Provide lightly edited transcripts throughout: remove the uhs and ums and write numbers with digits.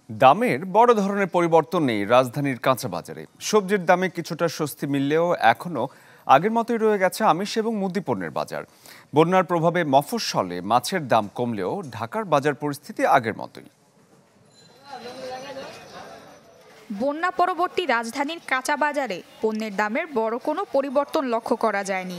দামের বড় ধরনের পরিবর্তন নেই রাজধানীর কাঁচা বাজারে। সবজির দামে কিছুটা স্বস্তি মিললেও এখনও আগের মতোই রয়ে গেছে আমিষ এবং মুদি পণ্যের বাজার। বন্যার প্রভাবে মফস্বলে মাছের দাম কমলেও ঢাকার বাজার পরিস্থিতি আগের মতোই। বন্যা পরবর্তী রাজধানীর কাঁচা বাজারে পণ্যের দামের বড় কোনো পরিবর্তন লক্ষ্য করা যায়নি।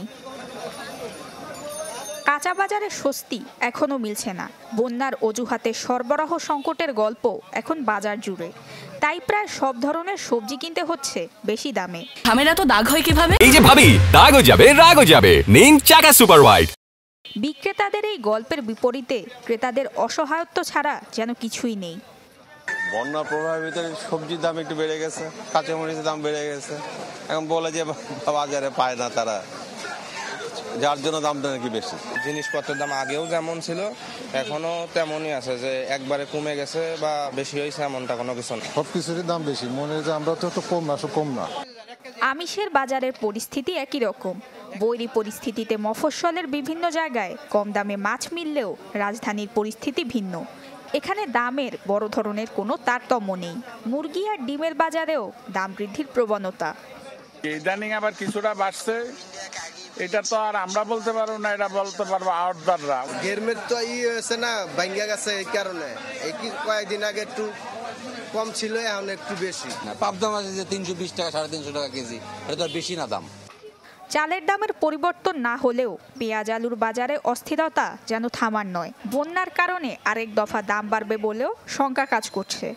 কাঁচা বাজারে স্বস্তি এখনও মিলছে না। বন্যার অজুহাতে সরবরাহ সংকটের গল্প এখন বাজার জুড়ে, তাই প্রায় সব ধরনের সবজি কিনতে হচ্ছে বেশি দামে। ঝামেলা তো দাগ হয় কিভাবে? এই যে ভাবি, দাগও যাবে রাগও যাবে, নিন চাকা সুপার হোয়াইট। বিক্রেতাদের এই গল্পের বিপরীতে ক্রেতাদের অসহায়ত্ব ছাড়া যেন কিছুই নেই। বন্যা প্রভাবিত সবজির দাম একটু বেড়ে গেছে, কাঁচামরিচের দাম বেড়ে গেছে। এখন বলে যে বাজারে পায় না তারা, যার জন্য দামটা নাকি বেশি। জিনিসপত্রের দাম আগেও যেমন ছিল এখনো তেমনই আছে, যে একবারে কমে গেছে বা বেশি হয়েছে এমনটা কোনো কিছু না। সবকিছুরই দাম বেশি, মনে হয় যে আমরা তো একটু কম না। আমিষের বাজারের পরিস্থিতি একই রকম। বৈরী পরিস্থিতিতে মফস্বলের বিভিন্ন জায়গায় কম দামে মাছ মিললেও রাজধানীর পরিস্থিতি ভিন্ন। এখানে দামের বড় ধরনের কোনো তারতম্য নেই। মুরগি আর ডিমের বাজারেও দাম বৃদ্ধির প্রবণতা। ইদানিং আবার কিছুটা বাড়ছে, এটা তো আর আমরা বলতে পারবো না, এটা বলতে পারবো আউটডাররা। গেরমের তো হয়েছে না, ভাঙ্গা গেছে, এই কারণে এই কয়েকদিন আগে একটু কম ছিল, এখন একটু বেশি। পাবদা মাছ যে 320 টাকা 350 টাকা কেজি, এটা তো বেশি না দাম। চালের দামের পরিবর্তন না হলেও পেঁয়াজ আলুর বাজারে অস্থিরতা যেন থামার নয়। বন্যার কারণে আরেক দফা দাম বাড়বে বলেও শঙ্কা কাজ করছে।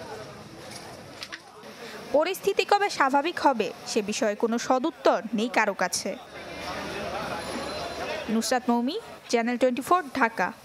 পরিস্থিতি কবে স্বাভাবিক হবে সে বিষয়ে কোনো সদুত্তর নেই কারো কাছে। নুসরাত মৌমি, চ্যানেল 24, ঢাকা।